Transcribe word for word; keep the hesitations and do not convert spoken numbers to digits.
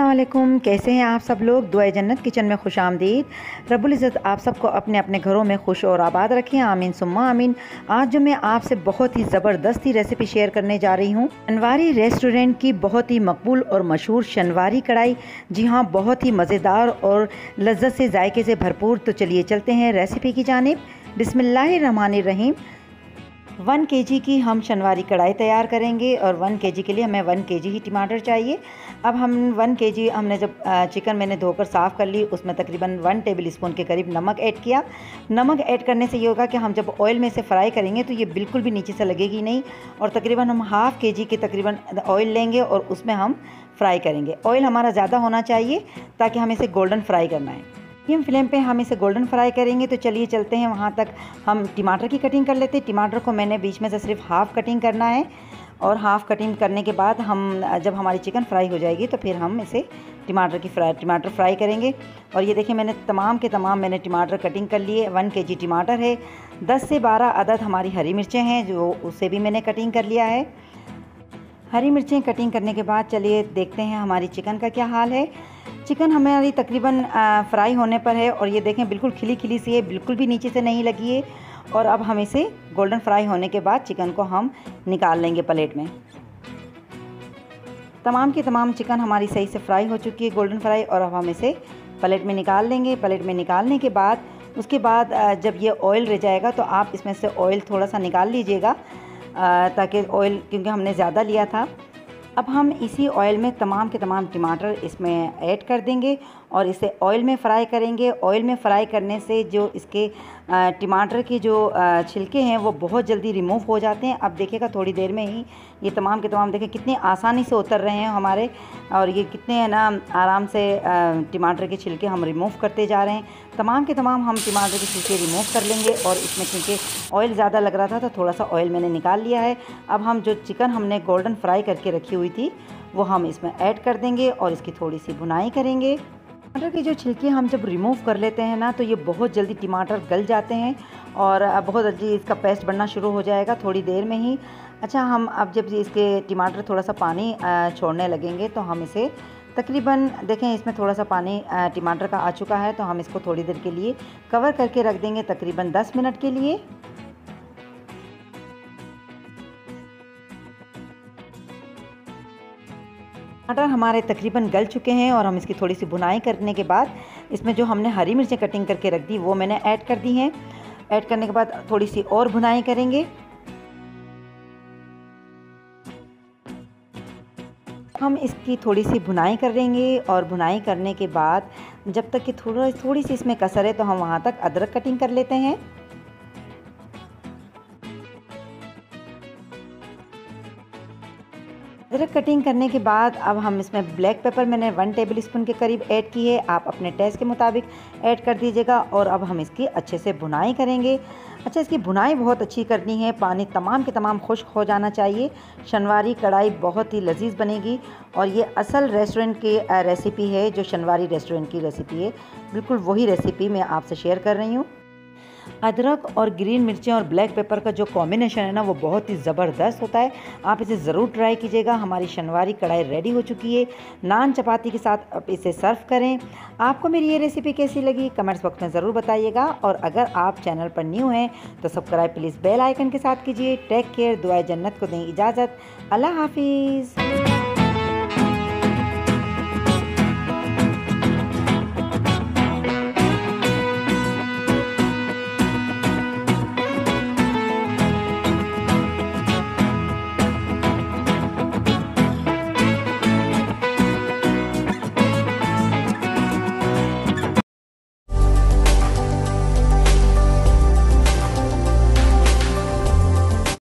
अस्सलाम वालेकुम, कैसे हैं आप सब लोग। दुआ जन्नत किचन में खुश आमदीद। रब्बुल इज़्ज़त आप सबको अपने अपने घरों में खुश और आबाद रखें, आमीन सुम्मा आमीन। आज जो मैं आपसे बहुत ही ज़बरदस्ती रेसिपी शेयर करने जा रही हूँ, शनवारी रेस्टोरेंट की बहुत ही मकबूल और मशहूर शनवारी कढ़ाई। जी हाँ, बहुत ही मज़ेदार और लज्जत से जायके से भरपूर। तो चलिए चलते हैं रेसिपी की जानिब। बिस्मिल्लाहिर्रहमानिर्रहीम। वन केजी की हम शनवारी कढ़ाई तैयार करेंगे और वन केजी के लिए हमें वन केजी ही टमाटर चाहिए। अब हम वन केजी हमने जब चिकन मैंने धोकर साफ़ कर ली, उसमें तकरीबन वन टेबल स्पून के करीब नमक ऐड किया। नमक ऐड करने से ये होगा कि हम जब ऑयल में से फ्राई करेंगे तो ये बिल्कुल भी नीचे से लगेगी नहीं। और तकरीबन हम हाफ़ के जी के तकरीबन ऑयल लेंगे और उसमें हम फ्राई करेंगे। ऑयल हमारा ज़्यादा होना चाहिए ताकि हमें इसे गोल्डन फ्राई करना है। मीडियम फ्लेम पे हम इसे गोल्डन फ्राई करेंगे। तो चलिए चलते हैं वहाँ तक। हम टमाटर की कटिंग कर लेते हैं। टमाटर को मैंने बीच में से सिर्फ हाफ़ कटिंग करना है और हाफ़ कटिंग करने के बाद हम जब हमारी चिकन फ्राई हो जाएगी तो फिर हम इसे टमाटर की फ्राई टमाटर फ्राई करेंगे। और ये देखिए, मैंने तमाम के तमाम मैंने टमाटर कटिंग कर लिए। वन के जी टमाटर है। दस से बारह अदद हमारी हरी मिर्चें हैं, जो उससे भी मैंने कटिंग कर लिया है। हरी मिर्चें कटिंग करने के बाद चलिए देखते हैं हमारी चिकन का क्या हाल है। चिकन हमारी तकरीबन फ्राई होने पर है और ये देखें बिल्कुल खिली खिली सी है, बिल्कुल भी नीचे से नहीं लगी है। और अब हम इसे गोल्डन फ्राई होने के बाद चिकन को हम निकाल लेंगे प्लेट में। तमाम की तमाम चिकन हमारी सही से फ्राई हो चुकी है, गोल्डन फ्राई। और अब हम इसे प्लेट में निकाल लेंगे। प्लेट में निकालने के बाद उसके बाद जब ये ऑयल रह जाएगा तो आप इसमें से ऑयल थोड़ा सा निकाल लीजिएगा, ताकि ऑयल, क्योंकि हमने ज़्यादा लिया था। अब हम इसी ऑयल में तमाम के तमाम टमाटर इसमें ऐड कर देंगे और इसे ऑयल में फ्राई करेंगे। ऑयल में फ्राई करने से जो इसके टमाटर के जो छिलके हैं वो बहुत जल्दी रिमूव हो जाते हैं। अब देखिएगा थोड़ी देर में ही ये तमाम के तमाम देखें कितनी आसानी से उतर रहे हैं हमारे, और ये कितने है ना आराम से टमाटर के छिलके हम रिमूव करते जा रहे हैं। तमाम के तमाम हम टमाटर के छिलके रिमूव कर लेंगे। और इसमें क्योंकि ऑयल ज़्यादा लग रहा था तो थोड़ा सा ऑयल मैंने निकाल लिया है। अब हम जो चिकन हमने गोल्डन फ्राई करके रखी हुई थी वो हम इसमें ऐड कर देंगे और इसकी थोड़ी सी भुनाई करेंगे। टमाटर के जो छिलके हम जब रिमूव कर लेते हैं ना तो ये बहुत जल्दी टमाटर गल जाते हैं और बहुत जल्दी इसका पेस्ट बनना शुरू हो जाएगा थोड़ी देर में ही। अच्छा, हम अब जब इसके टमाटर थोड़ा सा पानी छोड़ने लगेंगे तो हम इसे तकरीबन देखें, इसमें थोड़ा सा पानी टमाटर का आ चुका है, तो हम इसको थोड़ी देर के लिए कवर करके रख देंगे, तकरीबन दस मिनट के लिए। टमाटर हमारे तकरीबन गल चुके हैं और हम इसकी थोड़ी सी भुनाई करने के बाद इसमें जो हमने हरी मिर्चें कटिंग करके रख दी वो मैंने ऐड कर दी हैं। ऐड करने के बाद थोड़ी सी और भुनाई करेंगे। हम इसकी थोड़ी सी भुनाई करेंगे और भुनाई करने के बाद जब तक कि थोड़ा थोड़ी सी इसमें कसर है तो हम वहाँ तक अदरक कटिंग कर लेते हैं। अदरक कटिंग करने के बाद अब हम इसमें ब्लैक पेपर मैंने वन टेबल स्पून के करीब ऐड की है, आप अपने टेस्ट के मुताबिक ऐड कर दीजिएगा। और अब हम इसकी अच्छे से भुनाई करेंगे। अच्छा, इसकी भुनाई बहुत अच्छी करनी है, पानी तमाम के तमाम खुश्क हो जाना चाहिए। शनवारी कढ़ाई बहुत ही लजीज बनेगी और ये असल रेस्टोरेंट की रेसिपी है, जो शनवारी रेस्टोरेंट की रेसिपी है, बिल्कुल वही रेसिपी मैं आपसे शेयर कर रही हूँ। अदरक और ग्रीन मिर्चें और ब्लैक पेपर का जो कॉम्बिनेशन है ना वो बहुत ही ज़बरदस्त होता है। आप इसे ज़रूर ट्राई कीजिएगा। हमारी शनवारी कढ़ाई रेडी हो चुकी है। नान चपाती के साथ आप इसे सर्व करें। आपको मेरी ये रेसिपी कैसी लगी कमेंट्स बॉक्स में ज़रूर बताइएगा। और अगर आप चैनल पर न्यू हैं तो सब्सक्राइब प्लीज़ बेल आइकन के साथ कीजिए। Take care. दुआ जन्नत को दें इजाज़त। अल्लाह हाफिज़।